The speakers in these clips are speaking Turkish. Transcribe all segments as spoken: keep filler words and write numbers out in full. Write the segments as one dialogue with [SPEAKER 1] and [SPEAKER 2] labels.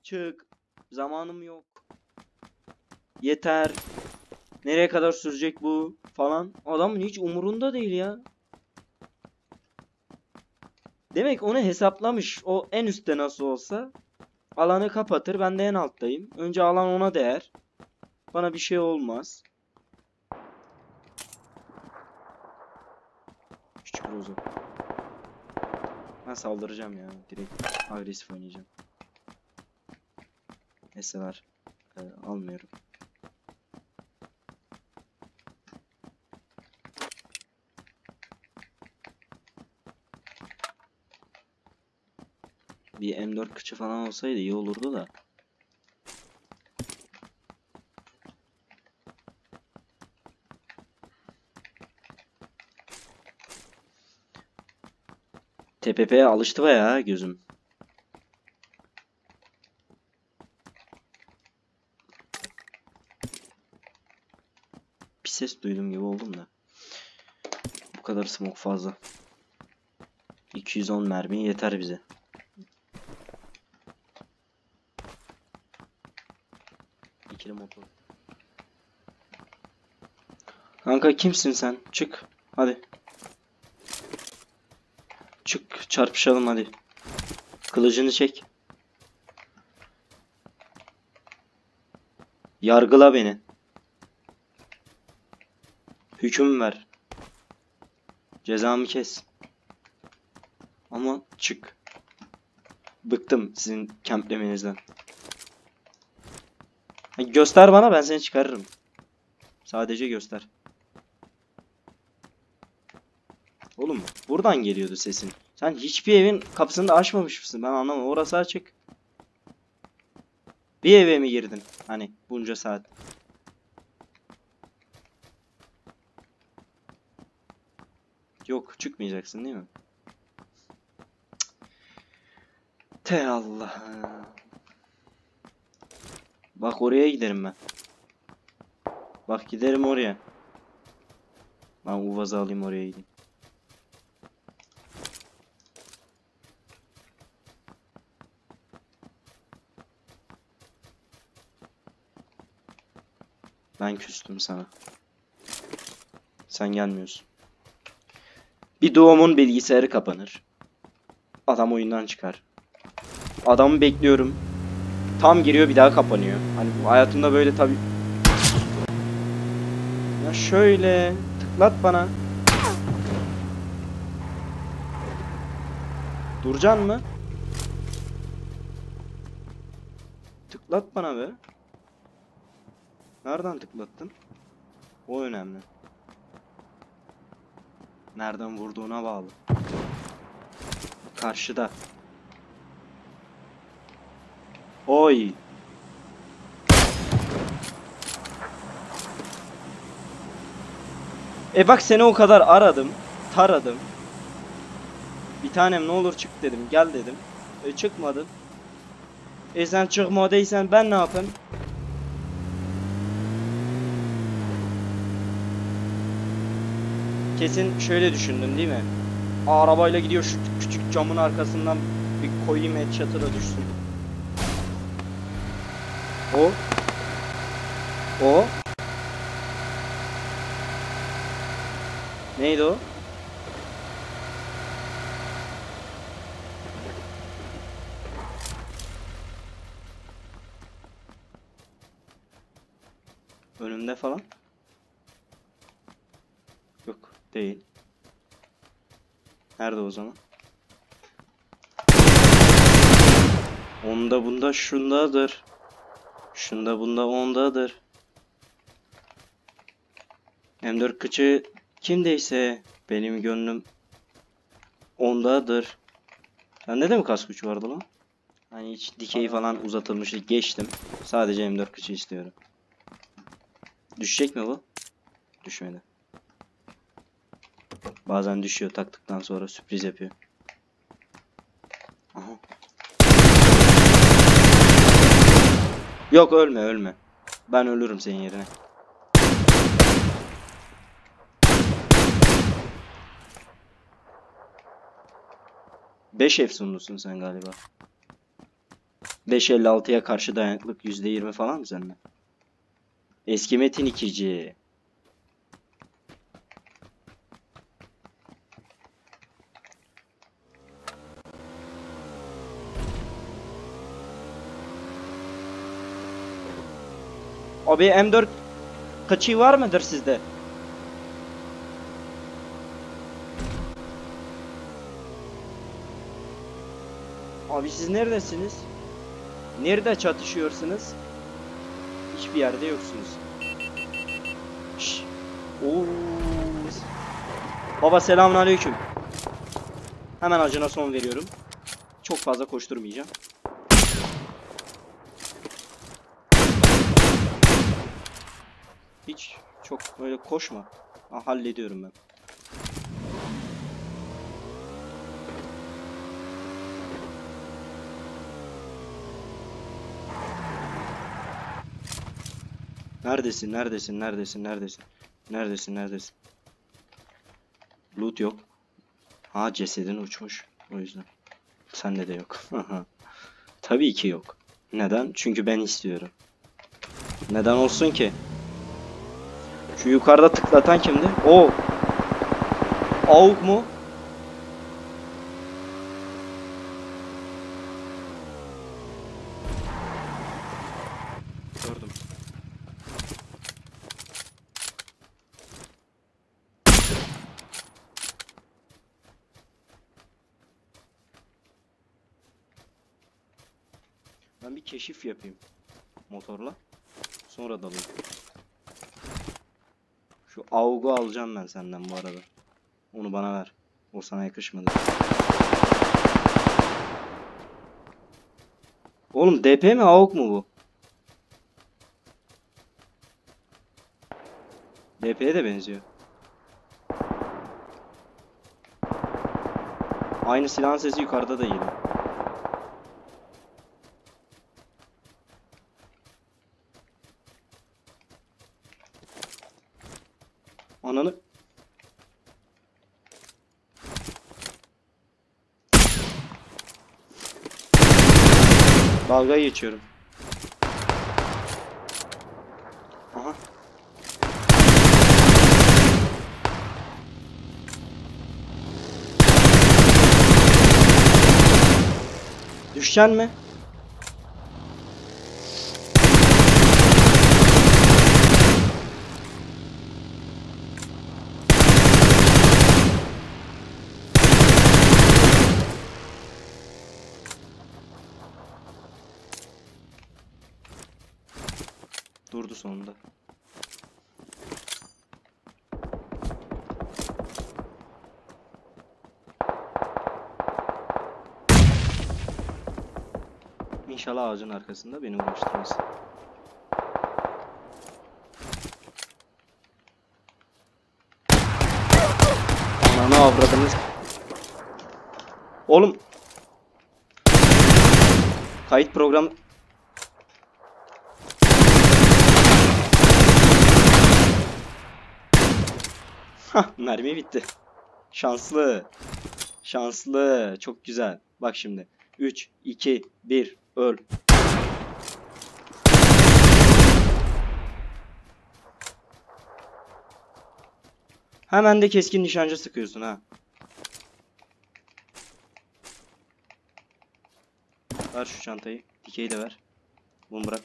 [SPEAKER 1] Çık. Zamanım yok. Yeter. Nereye kadar sürecek bu falan. Adamın hiç umurunda değil ya. Demek onu hesaplamış. O en üstte nasıl olsa alanı kapatır. Ben de en alttayım. Önce alan ona değer. Bana bir şey olmaz. Küçük Rozo. Ben saldıracağım ya. Direkt agresif oynayacağım. S L R ee, almıyorum. Bir M dört kıçı falan olsaydı iyi olurdu da. T P P'ye alıştı bayağı gözüm. Bir ses duydum gibi oldum da. Bu kadar smoke fazla. iki yüz on mermi yeter bize. İkili motor. Kanka kimsin sen? Çık. Hadi. Çık çarpışalım hadi. Kılıcını çek. Yargıla beni. Hüküm ver. Cezamı kes. Ama çık. Bıktım sizin kemplemenizden. Göster bana, ben seni çıkarırım. Sadece göster. Oğlum buradan geliyordu sesin. Sen hiçbir evin kapısını da açmamış mısın? Ben anlamadım. Orası açık. Bir eve mi girdin? Hani bunca saat. Yok çıkmayacaksın değil mi? Te Allah. Bak oraya giderim ben. Bak giderim oraya. Ben Uvaz'ı alayım oraya gideyim. Ben küstüm sana. Sen gelmiyorsun. Bir doğumun bilgisayarı kapanır. Adam oyundan çıkar. Adamı bekliyorum. Tam giriyor bir daha kapanıyor. Hani bu hayatımda böyle tabi. Ya şöyle tıklat bana. Duracaksın mı? Tıklat bana be. Nereden tıklattın? O önemli. Nereden vurduğuna bağlı. Karşıda. Oy. E bak seni o kadar aradım. Taradım. Bir tanem ne olur çık dedim. Gel dedim. E çıkmadın. E sen çıkmadıysan ben ne yapayım? Kesin şöyle düşündün değil mi? Arabayla gidiyor şu küçük camın arkasından bir koyayım headshot'a da düşsün. O. O. Neydi o? Önümde falan. Yok değil. Nerede o zaman? Onda bunda şundadır. Şunda bunda ondadır. M dört kıçı kimdeyse benim gönlüm ondadır. Bende de mi kas güç vardı lan? Hani hiç dikey falan uzatılmıştı. Geçtim. Sadece M dört kıçı istiyorum. Düşecek mi bu? Düşmedi. Bazen düşüyor, taktıktan sonra sürpriz yapıyor. Aha. Yok ölme ölme. Ben ölürüm senin yerine. beş efsunlusun sen galiba. beş elli altıya karşı dayanıklılık yüzde yirmi falan mı sende? Eski Metin ikici. Abi M dört kaçığı var mıdır sizde? Abi siz neredesiniz? Nerede çatışıyorsunuz? Hiçbir yerde yoksunuz. Şşş. Oo. Baba selamünaleyküm. Hemen acına son veriyorum. Çok fazla koşturmayacağım. Hiç çok böyle koşma. Ha, hallediyorum ben. Neredesin? Neredesin? Neredesin? Neredesin? Neredesin? Neredesin? Loot yok. Ha, cesedin uçmuş. O yüzden. Sende de yok. Tabii ki yok. Neden? Çünkü ben istiyorum. Neden olsun ki? Şu yukarıda tıklatan kimdi? O. Avuk mu? Gördüm. Ben bir keşif yapayım motorla. Sonra dalayım. Şu Aug'u alacağım ben senden bu arada. Onu bana ver. O sana yakışmadı. Oğlum D P mi Aug mu bu? D P'ye de benziyor. Aynı silahın sesi yukarıda da geliyor. Ananı... Dalga geçiyorum. Aha. Düşeceksin mi? Durdu sonunda. İnşallah ağacın arkasında beni uğraştırmaz. Ananı avradınız. Oğlum. Kayıt programı. Hah, mermi bitti. Şanslı. Şanslı. Çok güzel. Bak şimdi. üç, iki, bir, öl. Hemen de keskin nişancı sıkıyorsun ha. Ver şu çantayı. Dikeyi de ver. Bunu bırak.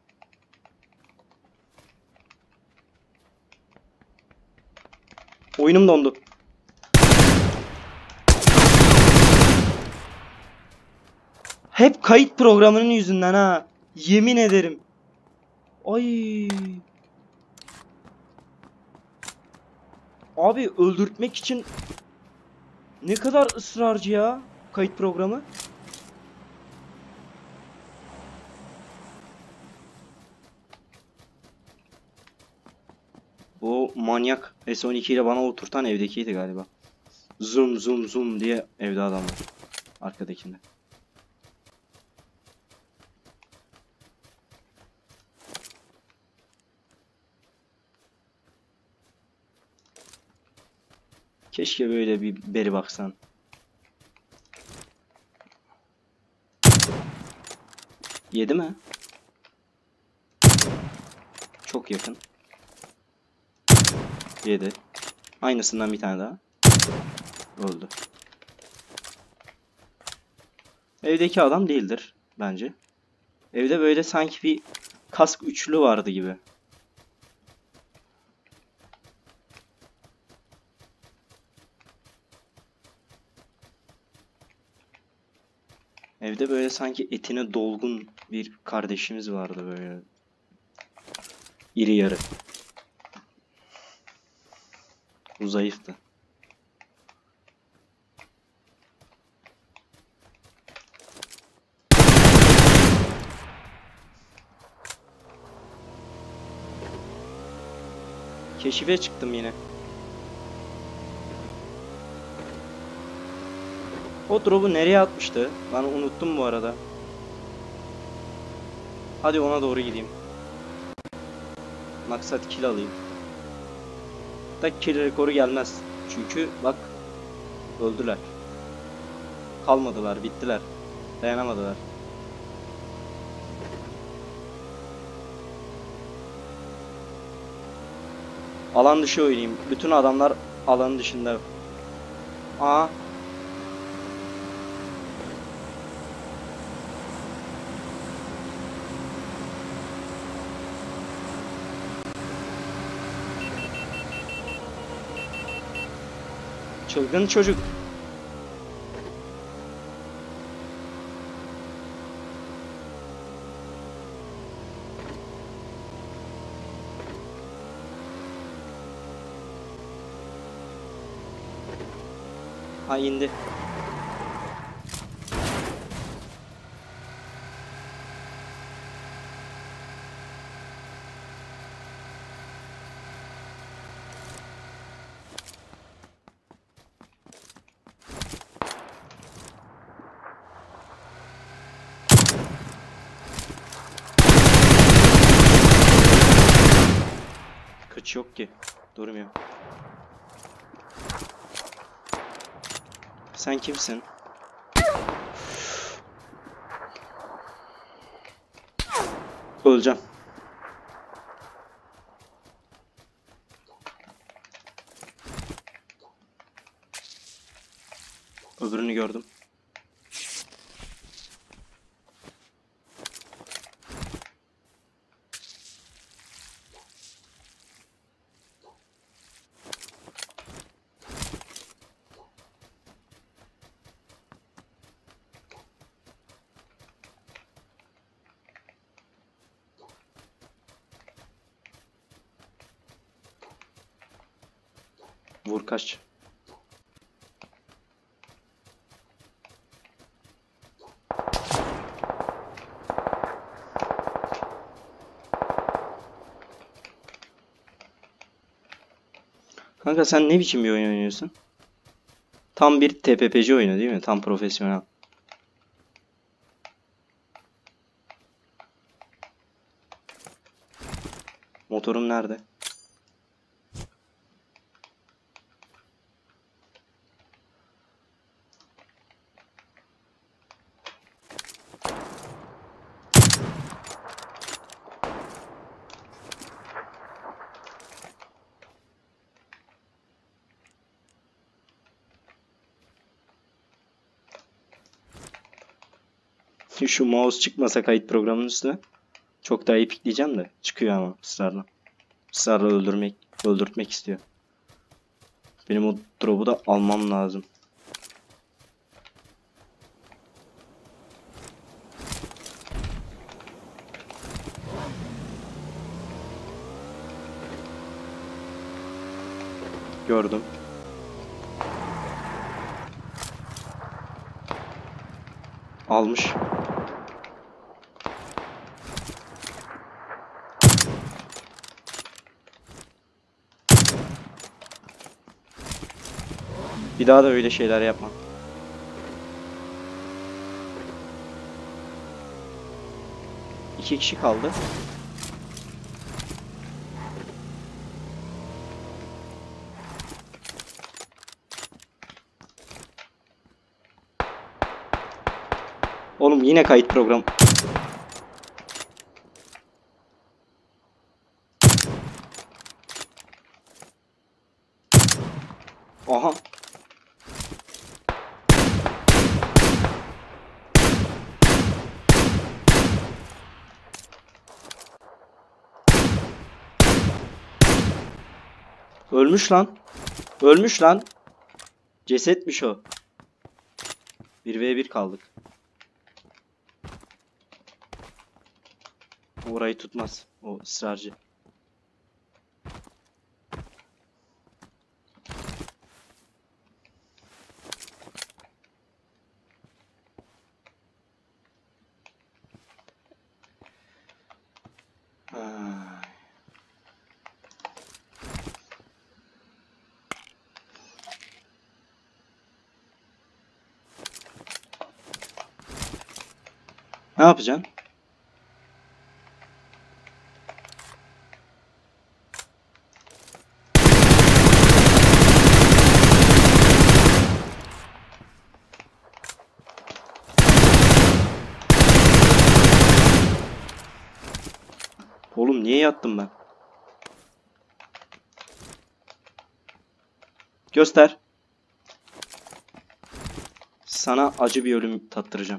[SPEAKER 1] Oyunum dondu. Hep kayıt programının yüzünden ha. Yemin ederim. Ay. Abi öldürtmek için ne kadar ısrarcı ya kayıt programı. O manyak S on iki ile bana oturtan evdekiydi galiba. Zoom zoom zoom diye evde adam var. Arkadakinde. Keşke böyle bir beri baksan. Yedi mi? Çok yakın. Yedi. Aynısından bir tane daha. Öldü. Evdeki adam değildir bence. Evde böyle sanki bir kask üçlü vardı gibi. Evde böyle sanki etine dolgun bir kardeşimiz vardı böyle. İri yarı. Bu zayıftı. Keşife çıktım yine. O drop'u nereye atmıştı? Ben unuttum bu arada. Hadi ona doğru gideyim. Maksat kill alayım. Da kill rekoru gelmez. Çünkü bak öldüler. Kalmadılar, bittiler. Dayanamadılar. Alan dışı oynayayım. Bütün adamlar alanın dışında. Aa. Çılgın çocuk. Ha indi. Kaç yok ki. Durmuyor. Sen kimsin? Öleceğim. Öbürünü gördüm. Vur kaç. Kanka sen ne biçim bir oyun oynuyorsun? Tam bir T P P C oyunu değil mi? Tam profesyonel. Motorum nerede? Şu mouse çıkmasa kayıt programının üstüne çok daha iyi pikleyeceğim de çıkıyor ama ısrarla. Israrla öldürmek, öldürtmek istiyor. Benim o drop'u da almam lazım. Gördüm. Almış. Bir daha da öyle şeyler yapma. İki kişi kaldı. Oğlum yine kayıt program. Aha. Ölmüş lan. Ölmüş lan. Cesetmiş o. bir ve bir kaldık. Orayı tutmaz. O ısrarcı. Ha. Ne yapacaksın? Oğlum niye yattım ben? Göster. Sana acı bir ölüm tattıracağım.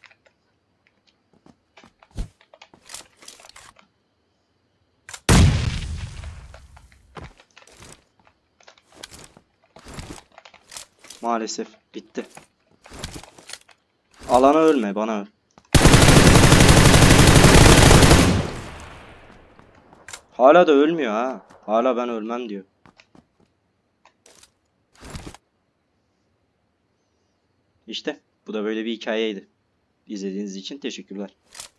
[SPEAKER 1] Maalesef bitti. Alana ölme, bana öl. Hala da ölmüyor ha. Hala ben ölmem diyor. İşte bu da böyle bir hikayeydi. İzlediğiniz için teşekkürler.